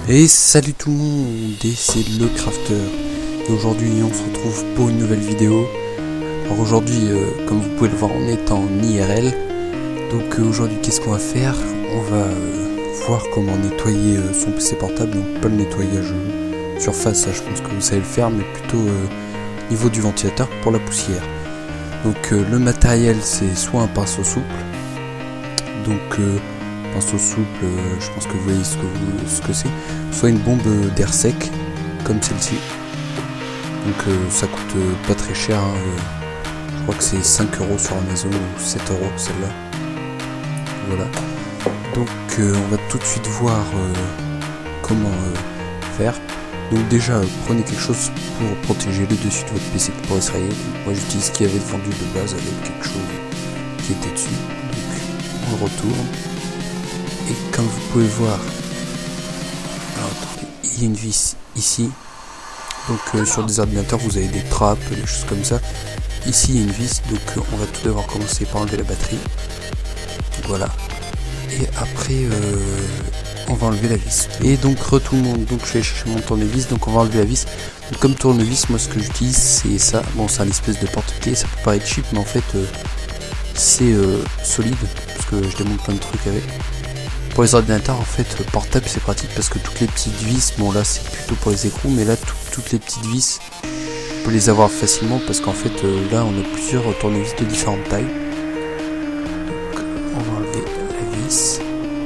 Et salut tout le monde, c'est le Crafter. Et aujourd'hui on se retrouve pour une nouvelle vidéo. Alors aujourd'hui, comme vous pouvez le voir, on est en IRL. Donc aujourd'hui qu'est-ce qu'on va faire? On va voir comment nettoyer son PC portable. Donc pas le nettoyage surface, ça je pense que vous savez le faire, mais plutôt niveau du ventilateur pour la poussière. Donc le matériel c'est soit un pinceau souple, donc pinceau souple, je pense que vous voyez ce que c'est, soit une bombe d'air sec comme celle-ci. Donc ça coûte pas très cher, hein, je crois que c'est 5 € sur Amazon ou 7 € celle-là. Voilà. Donc on va tout de suite voir comment faire. Donc déjà prenez quelque chose pour protéger le dessus de votre PC qui pourrait se rayer. Moi j'utilise ce qu'il y avait vendu de base avec quelque chose qui était dessus. Donc on le retourne. Et comme vous pouvez voir, alors, il y a une vis ici. Donc sur des ordinateurs vous avez des trappes, des choses comme ça. Ici il y a une vis, donc on va tout d'abord commencer par enlever la batterie. Voilà. Et après on va enlever la vis. Et donc tout le monde, donc je vais chercher mon tournevis, donc on va enlever la vis. Donc comme tournevis, moi ce que j'utilise c'est ça. Bon, c'est un espèce de porte-clés, ça peut paraître cheap, mais en fait c'est solide, parce que je démonte plein de trucs avec. Pour les ordinateurs en fait portable c'est pratique parce que toutes les petites vis, bon là c'est plutôt pour les écrous, mais là toutes les petites vis on peut les avoir facilement parce qu'en fait là on a plusieurs tournevis de différentes tailles. Donc on va enlever la vis.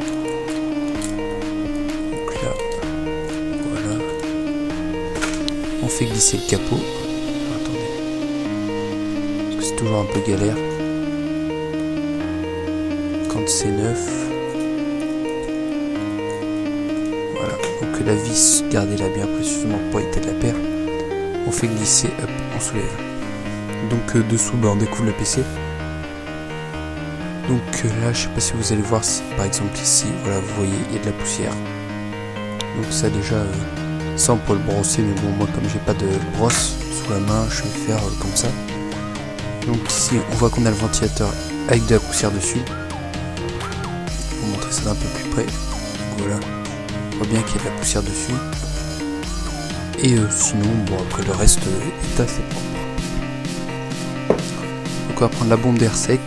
Donc là voilà, on fait glisser le capot. Attendez, parce que c'est toujours un peu galère quand c'est neuf. Voilà, donc la vis, gardez-la bien précieusement pour éviter de la perdre. On fait glisser, hop, on soulève. Donc dessous, on découvre le PC. Donc là, je sais pas si vous allez voir, si, par exemple ici, voilà, vous voyez, il y a de la poussière. Donc ça déjà, ça on peut le brosser, mais bon, moi comme j'ai pas de brosse sous la main, je vais le faire comme ça. Donc ici, on voit qu'on a le ventilateur avec de la poussière dessus. Je vais vous montrer ça d'un peu plus près. Voilà. On voit bien qu'il y a de la poussière dessus. Et sinon, bon, après le reste est assez propre. Donc on va prendre la bombe d'air sec.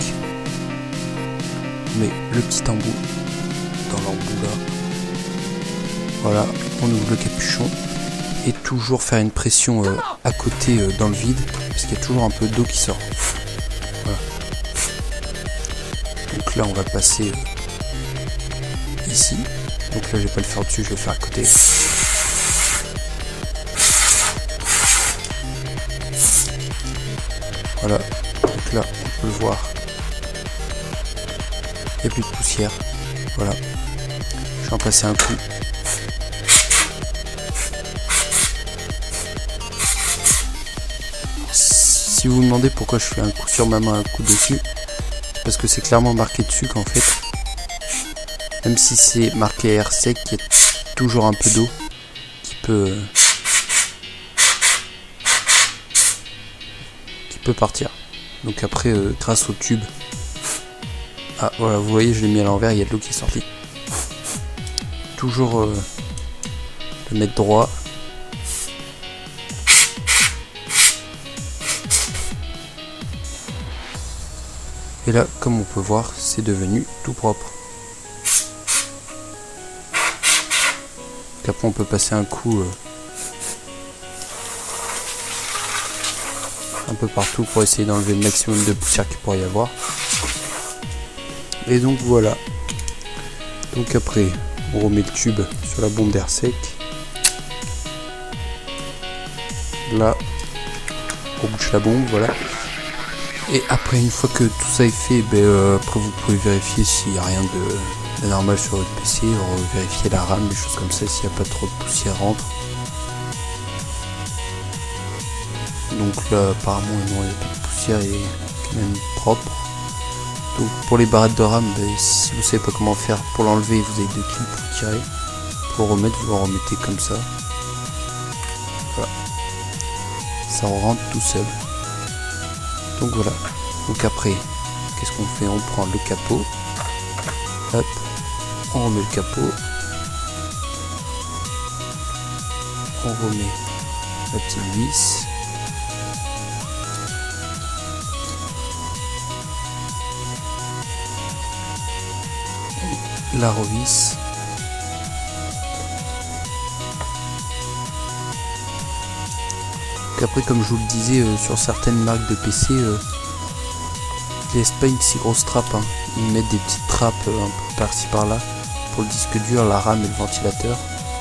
On met le petit embout dans l'embout là. Voilà, on ouvre le capuchon. Et toujours faire une pression à côté dans le vide, parce qu'il y a toujours un peu d'eau qui sort. Voilà. Donc là on va passer ici. Donc là je vais pas le faire dessus, je vais le faire à côté. Voilà, donc là on peut le voir. Il n'y a plus de poussière. Voilà. Je vais en passer un coup. Si vous vous demandez pourquoi je fais un coup sur ma main, un coup dessus, c'est parce que c'est clairement marqué dessus qu'en fait, même si c'est marqué air sec, il y a toujours un peu d'eau qui peut partir. Donc après, grâce au tube, ah voilà, vous voyez, je l'ai mis à l'envers, il y a de l'eau qui est sortie. Toujours le mettre droit. Et là, comme on peut voir, c'est devenu tout propre. Après on peut passer un coup un peu partout pour essayer d'enlever le maximum de poussière qu'il pourrait y avoir. Et donc voilà. Donc après on remet le tube sur la bombe d'air sec. Là on bouche la bombe, voilà. Et après une fois que tout ça est fait, après vous pouvez vérifier s'il n'y a rien de normal sur votre PC, vérifier la RAM, des choses comme ça, s'il n'y a pas trop de poussière rentre. Donc là apparemment non, il n'y a pas de poussière, il est quand même propre. Donc pour les barrettes de RAM, si vous savez pas comment faire pour l'enlever, vous avez 2 clips, vous tirez. Pour remettre, vous en remettez comme ça. Voilà. Ça rentre tout seul. Donc voilà. Donc après, qu'est-ce qu'on fait? On prend le capot. Hop. On remet le capot. on remet la petite vis. La revisse. Après, comme je vous le disais, sur certaines marques de PC, ils laissent pas une si grosse trappe, hein. Ils mettent des petites trappes un peu par-ci par-là pour le disque dur, la RAM et le ventilateur.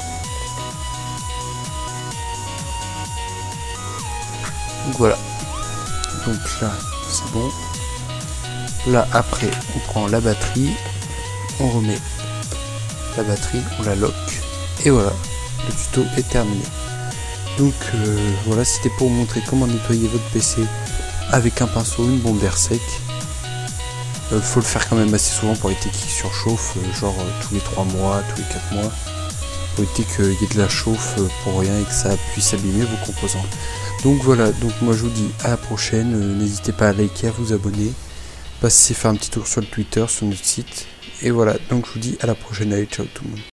Donc voilà. Donc là, c'est bon. Là, après, on prend la batterie, on remet la batterie, on la lock, et voilà, le tuto est terminé. Donc voilà, c'était pour vous montrer comment nettoyer votre PC avec un pinceau, une bombe d'air sec. Faut le faire quand même assez souvent pour éviter qu'il surchauffe, genre tous les 3 mois, tous les 4 mois, pour éviter qu'il y ait de la chauffe pour rien et que ça puisse abîmer vos composants. Donc voilà, donc moi je vous dis à la prochaine, n'hésitez pas à liker, à vous abonner, passez faire un petit tour sur le Twitter, sur notre site, et voilà, donc je vous dis à la prochaine, allez ciao tout le monde.